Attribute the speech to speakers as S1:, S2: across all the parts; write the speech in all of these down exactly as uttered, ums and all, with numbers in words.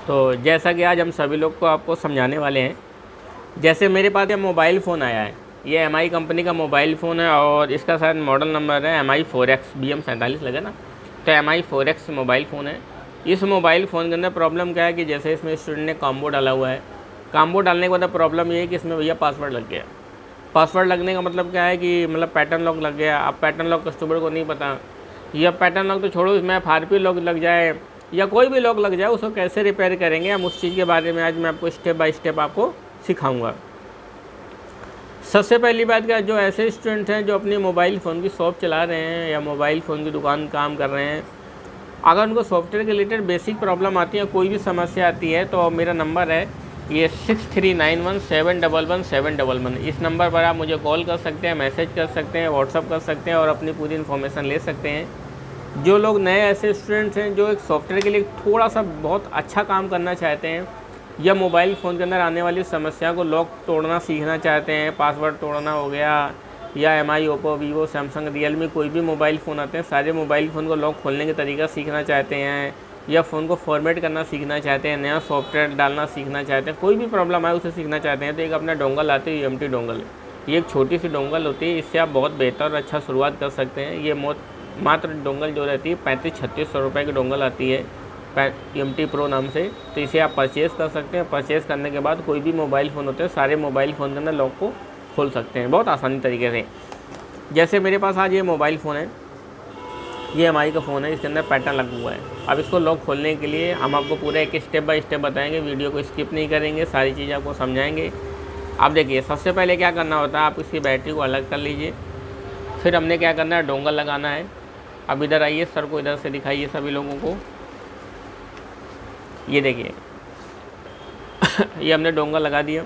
S1: तो जैसा कि आज हम सभी लोग को आपको समझाने वाले हैं, जैसे मेरे पास ये मोबाइल फ़ोन आया है, ये एम आई कंपनी का मोबाइल फ़ोन है और इसका शायद मॉडल नंबर है M I four X B M सैंतालीस लगा ना, तो M I four X mobile phone है। इस मोबाइल फ़ोन के अंदर प्रॉब्लम क्या है कि जैसे इसमें स्टूडेंट ने कॉम्बो डाला हुआ है, कॉम्बो डालने के बाद प्रॉब्लम ये है कि इसमें भैया पासवर्ड लग गया। पासवर्ड लगने का मतलब क्या है कि मतलब पैटर्न लॉक लग गया। अब पैटर्न लॉक कस्टमर को नहीं पता, या पैटर्न लॉक तो छोड़ो, इसमें एफ आर पी लॉक लग जाए या कोई भी लॉक लग जाए, उसको कैसे रिपेयर करेंगे हम उस चीज़ के बारे में आज मैं आपको स्टेप बाय स्टेप आपको सिखाऊंगा। सबसे पहली बात क्या, जो ऐसे स्टूडेंट हैं जो अपनी मोबाइल फ़ोन की शॉप चला रहे हैं या मोबाइल फ़ोन की दुकान काम कर रहे हैं, अगर उनको सॉफ्टवेयर के रिलेटेड बेसिक प्रॉब्लम आती है, कोई भी समस्या आती है, तो मेरा नंबर है ये six three nine one seven double one seven double one. इस नंबर पर आप मुझे कॉल कर सकते हैं, मैसेज कर सकते हैं, व्हाट्सअप कर सकते हैं और अपनी पूरी इन्फॉर्मेशन ले सकते हैं। जो लोग नए ऐसे स्टूडेंट्स हैं जो एक सॉफ्टवेयर के लिए थोड़ा सा बहुत अच्छा काम करना चाहते हैं या मोबाइल फ़ोन के अंदर आने वाली समस्या को लॉक तोड़ना सीखना चाहते हैं, पासवर्ड तोड़ना हो गया, या M I, Oppo, Vivo, Samsung, Realme, कोई भी मोबाइल फ़ोन आते हैं, सारे मोबाइल फ़ोन को लॉक खोलने का तरीका सीखना चाहते हैं या फ़ोन को फॉर्मेट करना सीखना चाहते हैं, नया सॉफ्टवेयर डालना सीखना चाहते हैं, कोई भी प्रॉब्लम आए उसे सीखना चाहते हैं, तो एक अपना डोंगल आती है, यू एम टी डोंगल। ये एक छोटी सी डोंगल होती है, इससे आप बहुत बेहतर और अच्छा शुरुआत कर सकते हैं। ये मौत मात्र डोंगल जो रहती है पैंतीस छत्तीस सौ रुपये की डोंगल आती है एम टी प्रो नाम से, तो इसे आप परचेज़ कर सकते हैं। परचेज़ करने के बाद कोई भी मोबाइल फ़ोन होते हैं, सारे मोबाइल फ़ोन के अंदर लॉक को खोल सकते हैं बहुत आसानी तरीके से। जैसे मेरे पास आज ये मोबाइल फ़ोन है, ये एम आई का फ़ोन है, इसके अंदर पैटर्न लगा हुआ है। अब इसको लॉक खोलने के लिए हम आपको पूरा एक स्टेप बाय स्टेप बताएंगे, वीडियो को स्किप नहीं करेंगे, सारी चीज़ें आपको समझाएंगे। आप देखिए, सबसे पहले क्या करना होता है, आप इसकी बैटरी को अलग कर लीजिए, फिर हमने क्या करना है, डोंगल लगाना है। अब इधर आइए, सर को इधर से दिखाइए सभी लोगों को, ये देखिए ये हमने डोंगल लगा दिया।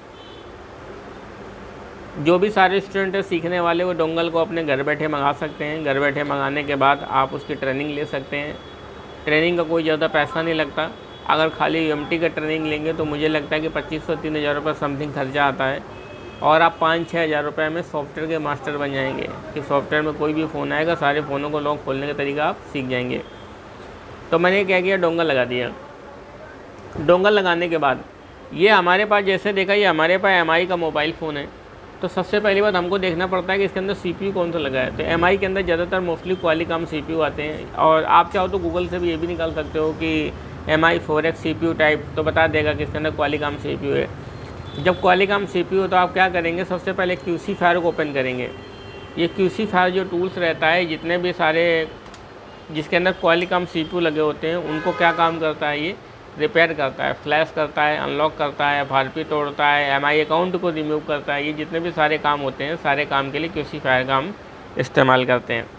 S1: जो भी सारे स्टूडेंट हैं सीखने वाले, वो डोंगल को अपने घर बैठे मंगा सकते हैं। घर बैठे मंगाने के बाद आप उसकी ट्रेनिंग ले सकते हैं। ट्रेनिंग का कोई ज़्यादा पैसा नहीं लगता। अगर खाली यू एम टी का ट्रेनिंग लेंगे तो मुझे लगता है कि पच्चीस सौ तीन हज़ार रुपये समथिंग खर्चा आता है और आप पाँच छः हज़ार रुपये में सॉफ्टवेयर के मास्टर बन जाएंगे कि सॉफ्टवेयर में कोई भी फ़ोन आएगा, सारे फ़ोनों को लॉक खोलने का तरीका आप सीख जाएंगे। तो मैंने क्या किया, डोंगल लगा दिया। डोंगल लगाने के बाद ये हमारे पास, जैसे देखा, ये हमारे पास एम आई का मोबाइल फ़ोन है, तो सबसे पहली बात हमको देखना पड़ता है कि इसके अंदर सी पी यू कौन सा लगा है। तो एम आई के अंदर ज़्यादातर mostly Qualcomm C P U आते हैं, और आप चाहो तो गूगल से भी ये भी निकाल सकते हो कि M I four X C P U type, तो बता देगा कि इसके अंदर क्वालिकॉम सी पी यू है। जब क्वालिकॉम सी पी यू, तो आप क्या करेंगे, सबसे पहले क्यू सी फायर को ओपन करेंगे। ये क्यू सी फायर जो टूल्स रहता है, जितने भी सारे जिसके अंदर क्वालिकॉम सी पी यू लगे होते हैं, उनको क्या काम करता है, ये रिपेयर करता है, फ्लैश करता है, अनलॉक करता है, एफ आर पी तोड़ता है, एम आई अकाउंट को रिमूव करता है। ये जितने भी सारे काम होते हैं, सारे काम के लिए क्यू सी फायर का हम इस्तेमाल करते हैं।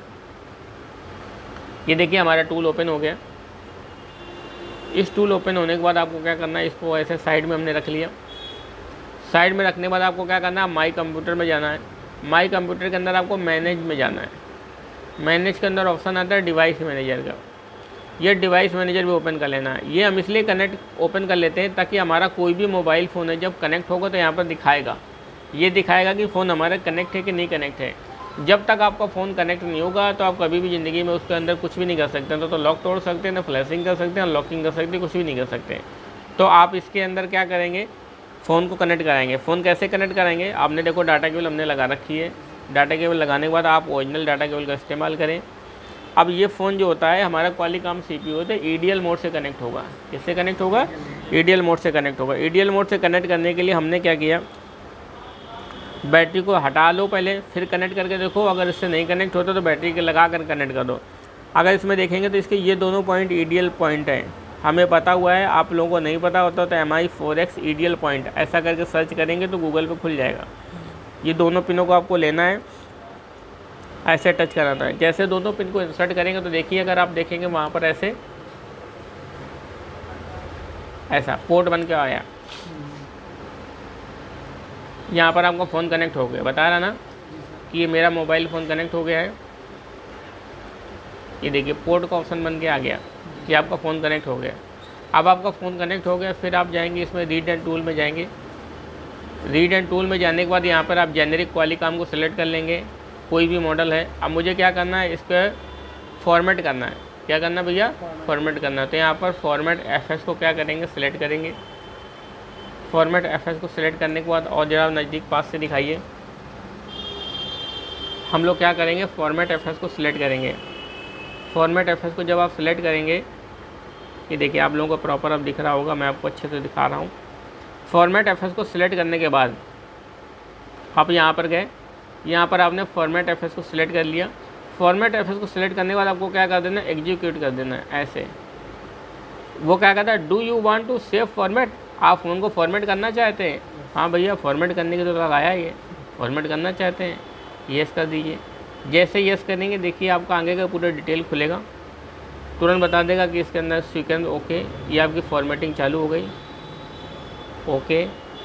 S1: ये देखिए हमारा टूल ओपन हो गया। इस टूल ओपन होने के बाद आपको क्या करना है, इसको ऐसे साइड में हमने रख लिया। साइड में रखने के बाद आपको क्या करना है, माई कंप्यूटर में जाना है। माई कंप्यूटर के अंदर आपको मैनेज में जाना है। मैनेज के अंदर ऑप्शन आता है डिवाइस मैनेजर का, ये डिवाइस मैनेजर भी ओपन कर लेना है। ये हम इसलिए कनेक्ट ओपन कर लेते हैं ताकि हमारा कोई भी मोबाइल फ़ोन है, जब कनेक्ट होगा तो यहाँ पर दिखाएगा, ये दिखाएगा कि फ़ोन हमारा कनेक्ट है कि नहीं कनेक्ट है। जब तक आपका फ़ोन कनेक्ट नहीं होगा तो आप कभी भी ज़िंदगी में उसके अंदर कुछ भी नहीं कर सकते। तो, तो लॉक तोड़ सकते हैं, ना फ्लैशिंग कर सकते हैं, अनलॉकिंग कर सकते हैं, कुछ भी नहीं कर सकते। तो आप इसके अंदर क्या करेंगे, फ़ोन को कनेक्ट कराएंगे। फ़ोन कैसे कनेक्ट कराएंगे, आपने देखो डाटा केबल हमने लगा रखी है। डाटा केबल लगाने के बाद आप ओरिजिनल डाटा केबल का इस्तेमाल करें। अब ये फ़ोन जो होता है हमारा क्वालिकॉम सी पी यू होता है, ई डी एल मोड से कनेक्ट होगा। किससे कनेक्ट होगा, ई डी एल मोड से कनेक्ट होगा। ई डी एल मोड से कनेक्ट करने के लिए हमने क्या किया, बैटरी को हटा लो पहले, फिर कनेक्ट करके देखो। अगर इससे नहीं कनेक्ट होता तो बैटरी के लगा कर कनेक्ट कर दो। अगर इसमें देखेंगे तो इसके ये दोनों point E D L point हैं, हमें पता हुआ है, आप लोगों को नहीं पता होता तो M I four X E D L point ऐसा करके सर्च करेंगे तो गूगल पे खुल जाएगा। ये दोनों पिनों को आपको लेना है, ऐसे टच कराना है। जैसे दोनों पिन को इंसर्ट करेंगे तो देखिए, अगर आप देखेंगे वहाँ पर ऐसे ऐसा पोर्ट बन के आया, यहाँ पर आपका फ़ोन कनेक्ट हो गया। बता रहा ना कि ये मेरा मोबाइल फ़ोन कनेक्ट हो गया है। ये देखिए पोर्ट का ऑप्शन बन के आ गया कि आपका फ़ोन कनेक्ट हो गया। अब आपका फ़ोन कनेक्ट हो गया, फिर आप जाएंगे इसमें रीड एंड टूल में जाएंगे। रीड एंड टूल में जाने के बाद यहाँ पर आप जेनेरिक क्वालिकॉम को सिलेक्ट कर लेंगे, कोई भी मॉडल है। अब मुझे क्या करना है, इस पर फॉर्मेट करना है। क्या करना भैया, फॉर्मेट करना। तो यहाँ पर फॉर्मेट एफ एस को क्या करेंगे, सिलेक्ट करेंगे। फॉर्मेट एफ एस को सिलेक्ट करने के बाद और जरा नज़दीक पास से दिखाइए, हम लोग क्या करेंगे, फॉर्मेट एफ एस को सिलेक्ट करेंगे। फॉर्मेट एफ एस को जब आप सिलेक्ट करेंगे, ये देखिए आप लोगों को प्रॉपर अब दिख रहा होगा, मैं आपको अच्छे से दिखा रहा हूँ। फॉर्मेट एफ एस को सिलेक्ट करने के बाद आप यहाँ पर गए, यहाँ पर आपने फॉर्मेट एफ एस को सिलेक्ट कर लिया। फॉर्मेट एफ एस को सिलेक्ट करने के बाद आपको क्या कर देना है, एग्जीक्यूट कर देना है ऐसे। वो क्या कहता है, do you want to save format, आप फ़ोन को फॉर्मेट करना चाहते हैं। हाँ भैया फॉर्मेट करने की तो लगाया ही है, फॉर्मेट करना चाहते हैं, येस कर दीजिए। जैसे येस करेंगे देखिए आपका आगे का पूरा डिटेल खुलेगा, तुरंत बता देगा कि इसके अंदर सीक्वेंस ओके, ये आपकी फॉर्मेटिंग चालू हो गई, ओके।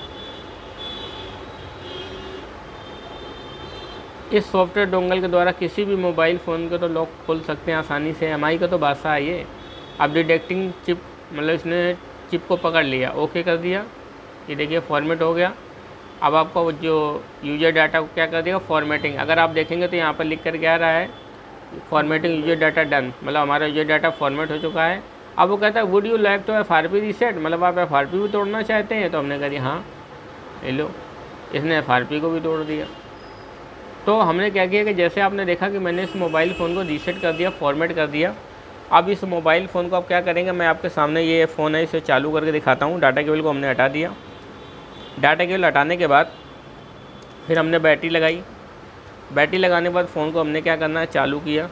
S1: इस सॉफ्टवेयर डोंगल के द्वारा किसी भी मोबाइल फ़ोन को तो लॉक खोल सकते हैं आसानी से। एम आई का तो बादशाह है ये। अब डिटेक्टिंग चिप, मतलब इसने चिप को पकड़ लिया, ओके कर दिया, ये देखिए फॉर्मेट हो गया। अब आपका वो जो यूजर डाटा को क्या कर देगा, फॉर्मेटिंग। अगर आप देखेंगे तो यहाँ पर लिख कर क्या रहा है, फॉर्मेटिंग यूजर डाटा डन, मतलब हमारा यूजर डाटा फॉर्मेट हो चुका है। अब वो कहता है would you like to F R P reset, मतलब आप एफ आर पी भी तोड़ना चाहते हैं। तो हमने कह दिया हाँ, ले लो, इसने एफ आर पी को भी तोड़ दिया। तो हमने क्या किया कि जैसे आपने देखा कि मैंने इस मोबाइल फ़ोन को रीसेट कर दिया, फॉर्मेट कर दिया। अब इस मोबाइल फ़ोन को आप क्या करेंगे, मैं आपके सामने ये फ़ोन है, इसे चालू करके दिखाता हूँ। डाटा केबल को हमने हटा दिया। डाटा केबल हटाने के बाद फिर हमने बैटरी लगाई। बैटरी लगाने के बाद फ़ोन को हमने क्या करना है, चालू किया।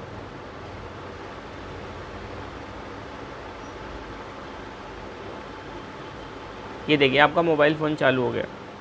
S1: ये देखिए आपका मोबाइल फ़ोन चालू हो गया।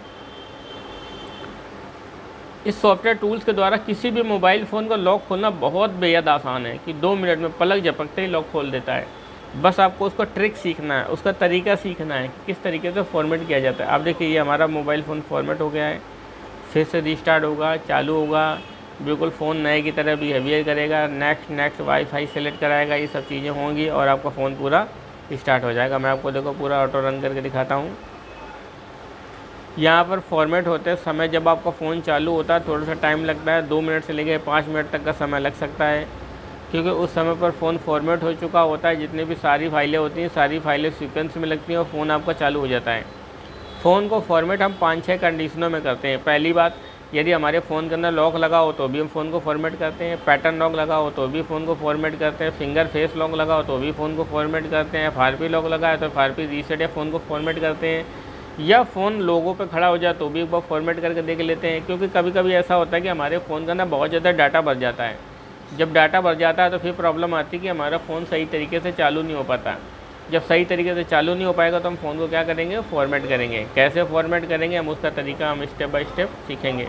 S1: इस सॉफ्टवेयर टूल्स के द्वारा किसी भी मोबाइल फ़ोन का लॉक खोलना बहुत बेहद आसान है कि दो मिनट में पलक झपकते ही लॉक खोल देता है। बस आपको उसका ट्रिक सीखना है, उसका तरीका सीखना है कि किस तरीके से फॉर्मेट किया जाता है। आप देखिए ये हमारा मोबाइल फ़ोन फॉर्मेट हो गया है, फिर से रिस्टार्ट होगा, चालू होगा, बिल्कुल फ़ोन नए की तरह बिहेवियर करेगा, नेक्स्ट नेक्स्ट वाईफाई सेलेक्ट कराएगा, ये सब चीज़ें होंगी और आपका फ़ोन पूरा स्टार्ट हो जाएगा। मैं आपको देखो पूरा ऑटो रन करके दिखाता हूँ। यहाँ पर फॉर्मेट होते समय जब आपका फ़ोन चालू होता है थोड़ा सा टाइम लगता है, दो मिनट से लेकर पाँच मिनट तक का समय लग सकता है, क्योंकि उस समय पर फ़ोन फॉर्मेट हो चुका होता है। जितनी भी सारी फाइलें होती हैं सारी फाइलें सीक्वेंस में लगती हैं और फ़ोन आपका चालू हो जाता है। फ़ोन को फॉर्मेट हम पाँच छः कंडीशनों में करते हैं। पहली बात, यदि हमारे फ़ोन के अंदर लॉक लगा हो तो भी हम फ़ोन को फॉर्मेट करते हैं, पैटर्न लॉक लगा हो तो भी फ़ोन को फॉर्मेट करते हैं, फिंगर फेस लॉक लगा हो तो भी फ़ोन को फॉर्मेट करते हैं, एफ आर पी लॉक लगा है तो एफ आर पी रीसेट या फ़ोन को फॉर्मेट करते हैं, या फ़ोन लोगों पे खड़ा हो जाए तो भी एक बार फॉर्मेट करके देख लेते हैं। क्योंकि कभी कभी ऐसा होता है कि हमारे फ़ोन के अंदर बहुत ज़्यादा डाटा भर जाता है। जब डाटा भर जाता है तो फिर प्रॉब्लम आती है कि हमारा फ़ोन सही तरीके से चालू नहीं हो पाता। जब सही तरीके से चालू नहीं हो पाएगा तो हम फ़ोन को क्या करेंगे, फॉर्मेट करेंगे। कैसे फॉर्मेट करेंगे हम उसका तरीका हम स्टेप बाय स्टेप सीखेंगे।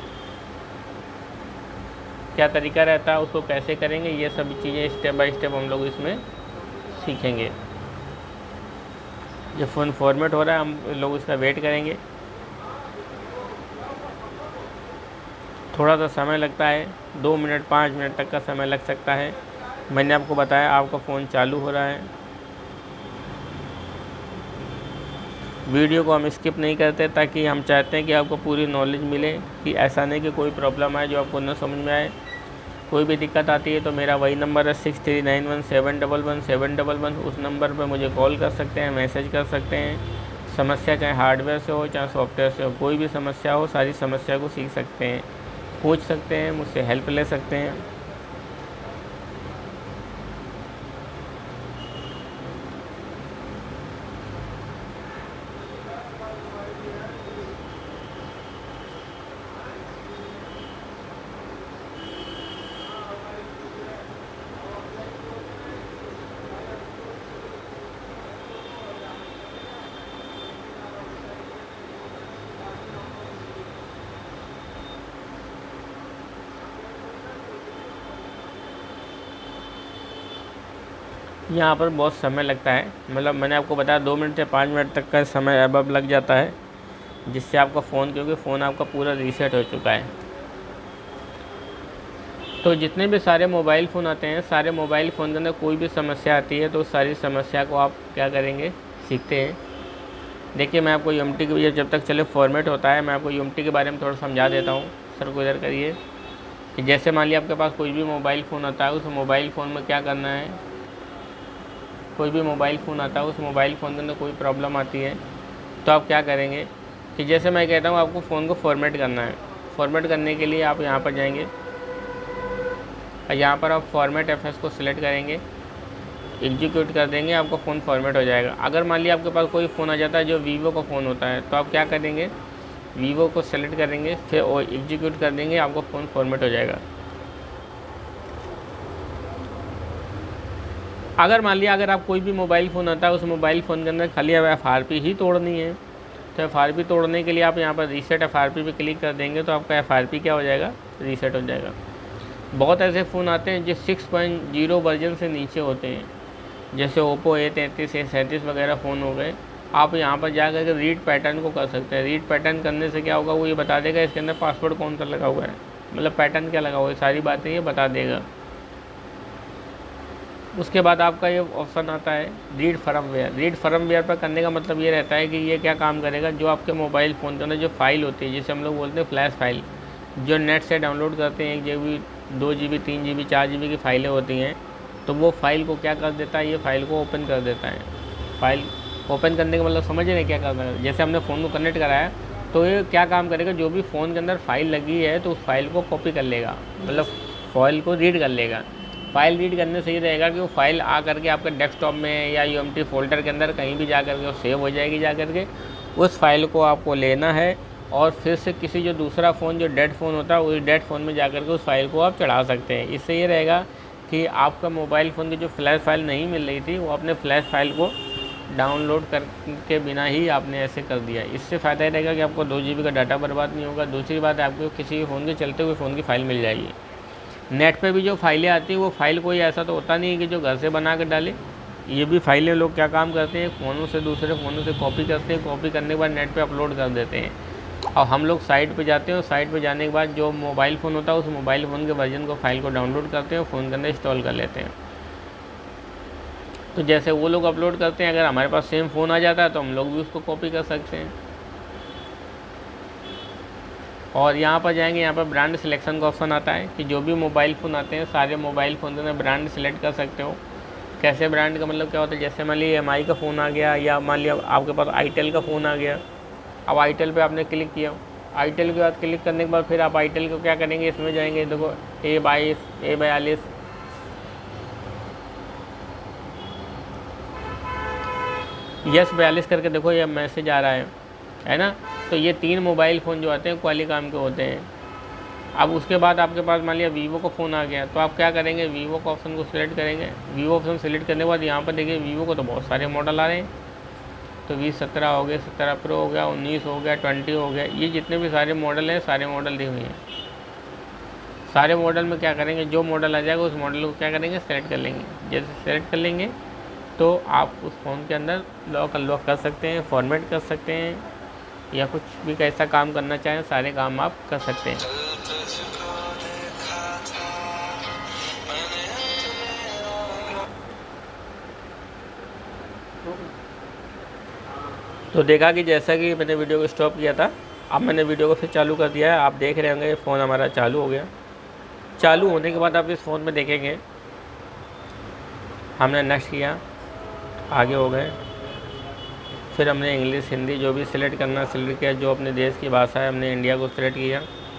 S1: क्या तरीका रहता है, उसको कैसे करेंगे, ये सभी चीज़ें स्टेप बाय स्टेप हम लोग इसमें सीखेंगे। जब फ़ोन फॉर्मेट हो रहा है हम लोग इसका वेट करेंगे, थोड़ा सा समय लगता है, दो मिनट पाँच मिनट तक का समय लग सकता है। मैंने आपको बताया आपका फ़ोन चालू हो रहा है। वीडियो को हम स्किप नहीं करते ताकि हम चाहते हैं कि आपको पूरी नॉलेज मिले, कि ऐसा नहीं कि कोई प्रॉब्लम आए जो आपको न समझ में आए। कोई भी दिक्कत आती है तो मेरा वही नंबर है six three nine one seven double one seven double one, उस नंबर पर मुझे कॉल कर सकते हैं, मैसेज कर सकते हैं। समस्या चाहे हार्डवेयर से हो चाहे सॉफ्टवेयर से हो, कोई भी समस्या हो सारी समस्या को सीख सकते हैं, पूछ सकते हैं, मुझसे हेल्प ले सकते हैं। यहाँ पर बहुत समय लगता है, मतलब मैंने आपको बताया दो मिनट से पाँच मिनट तक का समय अब लग जाता है, जिससे आपका फ़ोन, क्योंकि फ़ोन आपका पूरा रीसेट हो चुका है। तो जितने भी सारे मोबाइल फ़ोन आते हैं, सारे मोबाइल फ़ोन के अंदर कोई भी समस्या आती है तो सारी समस्या को आप क्या करेंगे, सीखते हैं। देखिए मैं आपको यूएमटी की जब तक चले फॉर्मेट होता है, मैं आपको यूएमटी के बारे में थोड़ा समझा देता हूँ। सर को इधर करिए कि जैसे मान लिया आपके पास कोई भी मोबाइल फ़ोन आता है, उस मोबाइल फ़ोन में क्या करना है, कोई भी मोबाइल फ़ोन आता है, उस मोबाइल फ़ोन के अंदर कोई प्रॉब्लम आती है तो आप क्या करेंगे कि जैसे मैं कहता हूँ आपको फ़ोन को फॉर्मेट करना है। फॉर्मेट करने के लिए आप यहाँ पर जाएंगे, यहाँ पर आप फॉर्मेट एफ को सिलेक्ट करेंगे, एग्जीक्यूट कर देंगे, आपका फ़ोन फॉर्मेट हो जाएगा। अगर मान लिया आपके पास कोई फ़ोन आ जाता है जो वीवो का फ़ोन होता है तो आप क्या करेंगे, वीवो को सेलेक्ट करेंगे, फिर और एग्जीक्यूट कर देंगे, आपका फ़ोन फॉर्मेट हो जाएगा। अगर मान लिया अगर आप कोई भी मोबाइल फ़ोन आता है, उस मोबाइल फ़ोन के अंदर खाली अब एफ आर पी ही तोड़नी है, तो एफ आर पी तोड़ने के लिए आप यहाँ पर रीसेट एफ आर पी पे क्लिक कर देंगे तो आपका एफ आर पी क्या हो जाएगा, रीसेट हो जाएगा। बहुत ऐसे फ़ोन आते हैं जो सिक्स पॉइंट ज़ीरो वर्जन से नीचे होते हैं, जैसे ओप्पो ए तैंतीस ए सैंतीस वगैरह फ़ोन हो गए। आप यहाँ पर जा कर के रीड पैटर्न को कर सकते हैं। रीड पैटर्न करने से क्या होगा, वो ये बता देगा इसके अंदर पासवर्ड कौन सा लगा हुआ है, मतलब पैटर्न क्या लगा हुआ है, सारी बातें ये बता देगा। उसके बाद आपका ये ऑप्शन आता है रीड फर्मवेयर। रीड फर्मवेयर पर करने का मतलब ये रहता है कि ये क्या काम करेगा, जो आपके मोबाइल फ़ोन के अंदर जो फाइल होती है, जिसे हम लोग बोलते हैं फ्लैश फाइल, जो नेट से डाउनलोड करते हैं, एक जी बी दो जी बी तीन जी बी चार जी बी की फ़ाइलें होती हैं, तो वो फाइल को क्या कर देता है, ये फ़ाइल को ओपन कर देता है। फाइल ओपन करने का मतलब समझ रहे हैं क्या करना है। जैसे हमने फ़ोन को कनेक्ट कराया तो ये क्या काम करेगा, जो भी फ़ोन के अंदर फाइल लगी है तो उस फाइल को कॉपी कर लेगा, मतलब फाइल को रीड कर लेगा। फाइल रीड करने से ये रहेगा कि वो फाइल आ करके आपके डेस्कटॉप में या यू एम टी फोल्डर के अंदर कहीं भी जा कर के वो सेव हो जाएगी। जा कर के उस फाइल को आपको लेना है और फिर से किसी जो दूसरा फ़ोन जो डेड फ़ोन होता है उस डेड फ़ोन में जा कर के उस फाइल को आप चढ़ा सकते हैं। इससे ये रहेगा कि आपका मोबाइल फ़ोन की जो फ्लैश फाइल नहीं मिल रही थी वो अपने फ्लैश फाइल को डाउनलोड करके बिना ही आपने ऐसे कर दिया। इससे फ़ायदा ये रहेगा कि आपको दो जी बी का डाटा बर्बाद नहीं होगा। दूसरी बात है आपको किसी फ़ोन के चलते हुए फ़ोन की फ़ाइल मिल जाएगी। नेट पे भी जो फाइलें आती हैं वो फाइल कोई ऐसा तो होता नहीं है कि जो घर से बना कर डाले। ये भी फाइलें लोग क्या काम करते हैं, फ़ोनों से दूसरे फ़ोनों से कॉपी करते हैं, कॉपी करने के बाद नेट पे अपलोड कर देते हैं और हम लोग साइट पे जाते हैं और साइट पे जाने के बाद जो मोबाइल फ़ोन होता है उस मोबाइल फ़ोन के वर्जन को फाइल को डाउनलोड करते हैं और फ़ोन के अंदर इंस्टॉल कर लेते हैं। तो जैसे वो लोग अपलोड करते हैं, अगर हमारे पास सेम फ़ोन आ जाता है तो हम लोग भी उसको कॉपी कर सकते हैं। और यहाँ पर जाएंगे, यहाँ पर ब्रांड सिलेक्शन का ऑप्शन आता है कि जो भी मोबाइल फ़ोन आते हैं सारे मोबाइल फ़ोन में ब्रांड सिलेक्ट कर सकते हो। कैसे ब्रांड का मतलब क्या होता है, जैसे मान लिया एम आई का फ़ोन आ गया या मान लिया आपके पास आईटेल का फ़ोन आ गया। अब आईटेल पे आपने क्लिक किया, आईटेल के बाद क्लिक करने के बाद फिर आप आईटेल को क्या करेंगे, इसमें जाएंगे, देखो ए बाईस ए बयालीस यस बयालीस करके देखो ये मैसेज आ रहा है है ना। तो ये तीन मोबाइल फ़ोन जो आते हैं क्वालिकॉम के होते हैं। अब उसके बाद आपके पास मान लिया वीवो का फ़ोन आ गया तो आप क्या करेंगे, वीवो का ऑप्शन को सिलेक्ट करेंगे। वीवो ऑप्शन सिलेक्ट करने के बाद यहाँ पर देखिए वीवो को तो बहुत सारे मॉडल आ रहे हैं। तो वी सत्रह हो गए, सत्रह प्रो हो गया, उन्नीस हो गया, ट्वेंटी हो गया, ये जितने भी सारे मॉडल हैं सारे मॉडल दिए हुए हैं। सारे मॉडल में क्या करेंगे, जो मॉडल आ जाएगा उस मॉडल को क्या करेंगे, सेलेक्ट कर लेंगे। जैसे सेलेक्ट कर लेंगे तो आप उस फ़ोन के अंदर लॉक अनलॉक कर सकते हैं, फॉर्मेट कर सकते हैं या कुछ भी कैसा काम करना चाहें सारे काम आप कर सकते हैं। तो देखा कि जैसा कि मैंने वीडियो को स्टॉप किया था, अब मैंने वीडियो को फिर चालू कर दिया है। आप देख रहे होंगे फ़ोन हमारा चालू हो गया। चालू होने के बाद आप इस फ़ोन में देखेंगे हमने नेक्स्ट किया, आगे हो गए, फिर हमने इंग्लिश हिंदी जो भी सिलेक्ट करना सिलेक्ट किया, जो अपने देश की भाषा है हमने इंडिया को सिलेक्ट किया।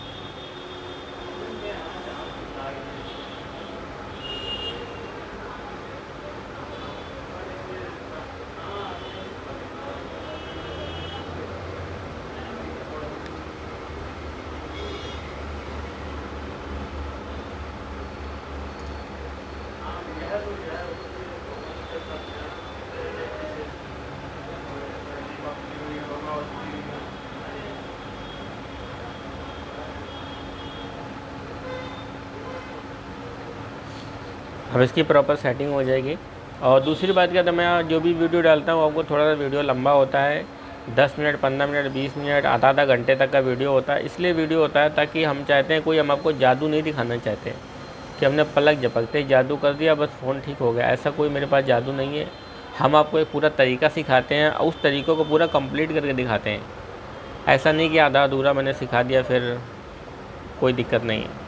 S1: अब इसकी प्रॉपर सेटिंग हो जाएगी। और दूसरी बात क्या था, मैं जो भी वीडियो डालता हूँ आपको थोड़ा सा वीडियो लंबा होता है, दस मिनट पंद्रह मिनट बीस मिनट आधा आधा घंटे तक का वीडियो होता है। इसलिए वीडियो होता है ताकि हम चाहते हैं, कोई हम आपको जादू नहीं दिखाना चाहते कि हमने पलक झपकते जादू कर दिया बस फ़ोन ठीक हो गया। ऐसा कोई मेरे पास जादू नहीं है। हम आपको एक पूरा तरीका सिखाते हैं और उस तरीक़ों को पूरा कंप्लीट करके दिखाते हैं। ऐसा नहीं कि आधा अधूरा मैंने सिखा दिया फिर कोई दिक्कत नहीं है।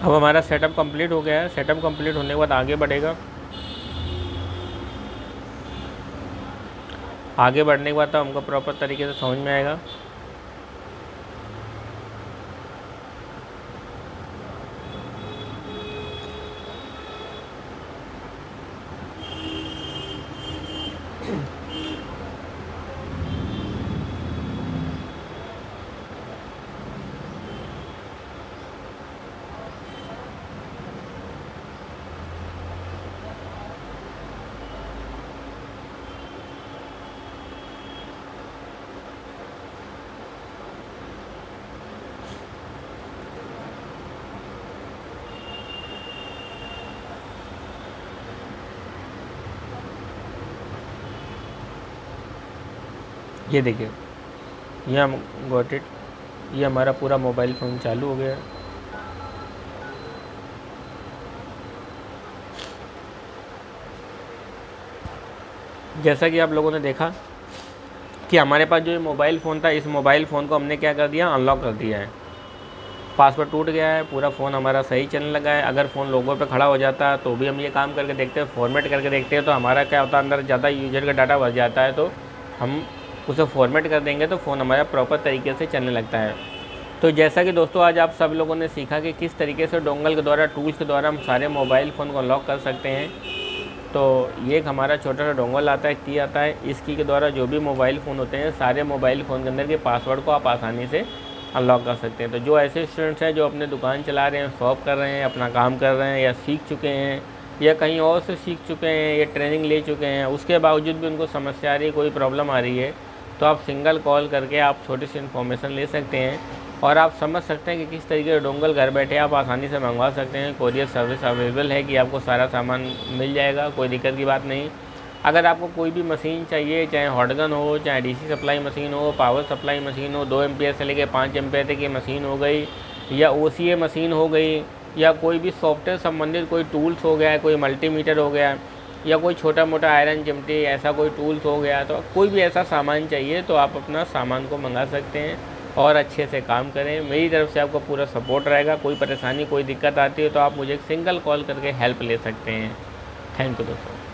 S1: अब हमारा सेटअप कंप्लीट हो गया है। सेटअप कंप्लीट होने के बाद आगे बढ़ेगा। आगे बढ़ने के बाद तो हमको प्रॉपर तरीके से समझ में आएगा। ये देखिए, ये हम गॉट इट, ये हमारा पूरा मोबाइल फ़ोन चालू हो गया है। जैसा कि आप लोगों ने देखा कि हमारे पास जो ये मोबाइल फ़ोन था, इस मोबाइल फ़ोन को हमने क्या कर दिया, अनलॉक कर दिया है। पासवर्ड टूट गया है, पूरा फ़ोन हमारा सही चलने लगा है। अगर फ़ोन लोगों पे खड़ा हो जाता है तो भी हम ये काम करके देखते हैं, फॉर्मेट करके देखते हैं, तो हमारा क्या होता है, अंदर ज़्यादा यूजर का डाटा भर जाता है, तो हम उसे फॉर्मेट कर देंगे तो फ़ोन हमारा प्रॉपर तरीके से चलने लगता है। तो जैसा कि दोस्तों आज आप सब लोगों ने सीखा कि किस तरीके से डोंगल के द्वारा, टूल्स के द्वारा हम सारे मोबाइल फ़ोन को अनलॉक कर सकते हैं। तो ये एक हमारा छोटा सा डोंगल आता है, की आता है। इस की के द्वारा जो भी मोबाइल फ़ोन होते हैं, सारे मोबाइल फ़ोन के अंदर के पासवर्ड को आप आसानी से अनलॉक कर सकते हैं। तो जो ऐसे स्टूडेंट्स हैं जो अपने दुकान चला रहे हैं, शॉप कर रहे हैं, अपना काम कर रहे हैं, या सीख चुके हैं, या कहीं और से सीख चुके हैं, या ट्रेनिंग ले चुके हैं, उसके बावजूद भी उनको समस्या आ रही है, कोई प्रॉब्लम आ रही है, तो आप सिंगल कॉल करके आप छोटी सी इन्फॉर्मेशन ले सकते हैं और आप समझ सकते हैं कि किस तरीके से डोंगल घर बैठे आप आसानी से मंगवा सकते हैं। कोरियर सर्विस अवेलेबल है कि आपको सारा सामान मिल जाएगा, कोई दिक्कत की बात नहीं। अगर आपको कोई भी मशीन चाहिए, चाहे हॉटगन हो, चाहे डीसी सप्लाई मशीन हो, पावर सप्लाई मशीन हो, दो एम्पियर से लेकर पाँच एम्पियर तक की मशीन हो गई, या ओसीए मशीन हो गई, या कोई भी सॉफ्टवेयर संबंधित कोई टूल्स हो गया, कोई मल्टीमीटर हो गया, या कोई छोटा मोटा आयरन चिमटी ऐसा कोई टूल्स हो गया, तो कोई भी ऐसा सामान चाहिए तो आप अपना सामान को मंगा सकते हैं और अच्छे से काम करें। मेरी तरफ से आपको पूरा सपोर्ट रहेगा। कोई परेशानी, कोई दिक्कत आती है तो आप मुझे एक सिंगल कॉल करके हेल्प ले सकते हैं। थैंक यू दोस्तों।